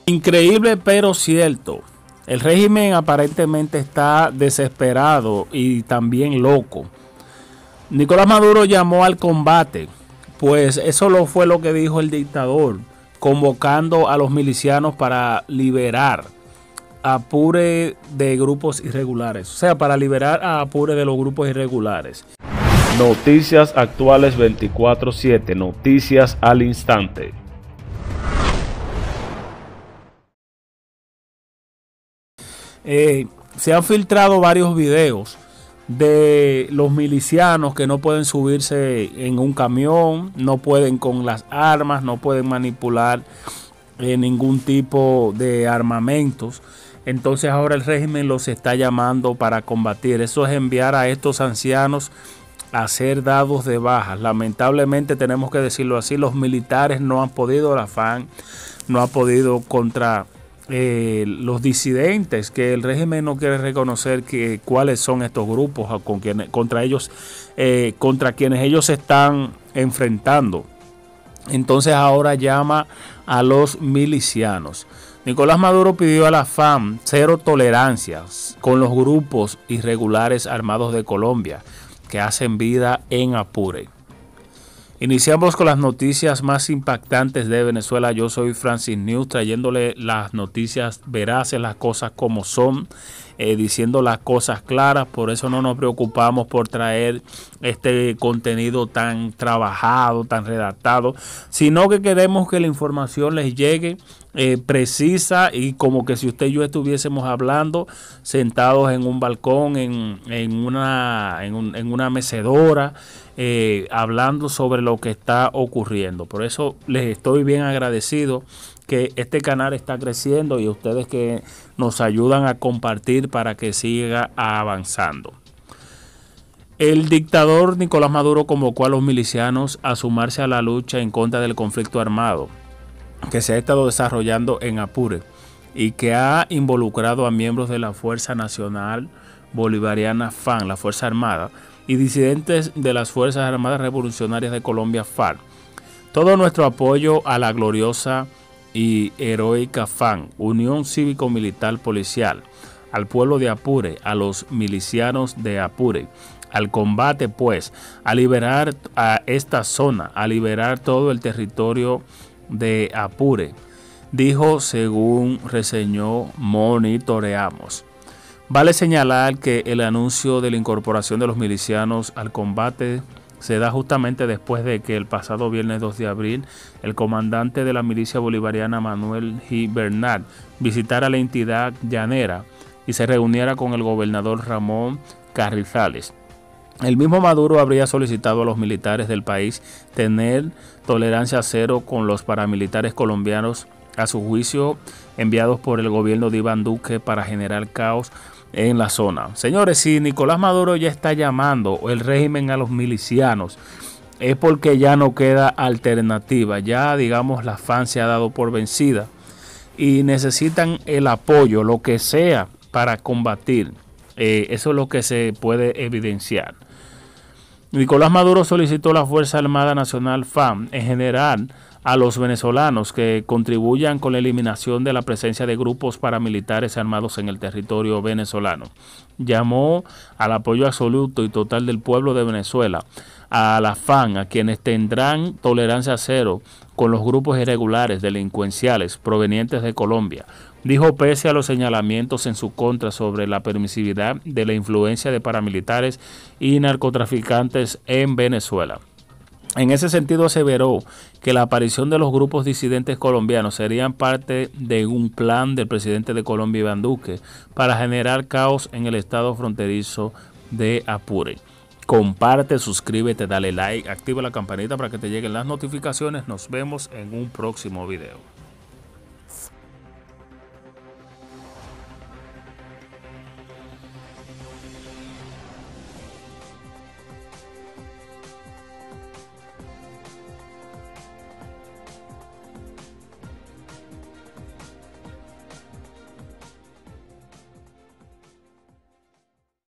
Increíble pero cierto. El régimen aparentemente está desesperado y también loco. Nicolás Maduro llamó al combate, pues eso fue lo que dijo el dictador, convocando a los milicianos para liberar a Apure de grupos irregulares, o sea, para liberar a Apure de los grupos irregulares. Noticias actuales 24/7, noticias al instante. Se han filtrado varios videos de los milicianos que no pueden subirse en un camión, no pueden con las armas, no pueden manipular ningún tipo de armamentos. Entonces ahora el régimen los está llamando para combatir. Eso es enviar a estos ancianos a ser dados de baja. Lamentablemente tenemos que decirlo así, los militares no han podido, la FARC no ha podido contra los disidentes, que el régimen no quiere reconocer cuáles son estos grupos contra quienes ellos se están enfrentando. Entonces ahora llama a los milicianos. Nicolás Maduro pidió a la FARC cero tolerancia con los grupos irregulares armados de Colombia que hacen vida en Apure. Iniciamos con las noticias más impactantes de Venezuela. Yo soy Francis News, trayéndole las noticias veraces, las cosas como son, diciendo las cosas claras. Por eso no nos preocupamos por traer este contenido tan trabajado, tan redactado, sino que queremos que la información les llegue precisa y como que si usted y yo estuviésemos hablando sentados en un balcón, en una mecedora, hablando sobre lo que está ocurriendo. Por eso les estoy bien agradecido que este canal está creciendo y a ustedes que nos ayudan a compartir para que siga avanzando. El dictador Nicolás Maduro convocó a los milicianos a sumarse a la lucha en contra del conflicto armado que se ha estado desarrollando en Apure y que ha involucrado a miembros de la Fuerza Nacional Bolivariana FARC, la Fuerza Armada, y disidentes de las Fuerzas Armadas Revolucionarias de Colombia, FARC. Todo nuestro apoyo a la gloriosa y heroica FARC, Unión Cívico-Militar Policial, al pueblo de Apure, a los milicianos de Apure, al combate pues, a liberar a esta zona, a liberar todo el territorio de Apure, dijo según reseñó Monitoreamos. Vale señalar que el anuncio de la incorporación de los milicianos al combate se da justamente después de que el pasado viernes 2 de abril el comandante de la milicia bolivariana Manuel G. Bernal visitara la entidad llanera y se reuniera con el gobernador Ramón Carrizales. El mismo Maduro habría solicitado a los militares del país tener tolerancia cero con los paramilitares colombianos, a su juicio enviados por el gobierno de Iván Duque para generar caos en la zona. Señores, si Nicolás Maduro ya está llamando el régimen a los milicianos, es porque ya no queda alternativa. Ya, digamos, la FARC se ha dado por vencida y necesitan el apoyo, lo que sea, para combatir. Eso es lo que se puede evidenciar. Nicolás Maduro solicitó a la Fuerza Armada Nacional FARC en general a los venezolanos que contribuyan con la eliminación de la presencia de grupos paramilitares armados en el territorio venezolano. Llamó al apoyo absoluto y total del pueblo de Venezuela, a la FARC, a quienes tendrán tolerancia cero con los grupos irregulares delincuenciales provenientes de Colombia. Dijo pese a los señalamientos en su contra sobre la permisividad de la influencia de paramilitares y narcotraficantes en Venezuela. En ese sentido aseveró que la aparición de los grupos disidentes colombianos serían parte de un plan del presidente de Colombia, Iván Duque, para generar caos en el estado fronterizo de Apure. Comparte, suscríbete, dale like, activa la campanita para que te lleguen las notificaciones. Nos vemos en un próximo video.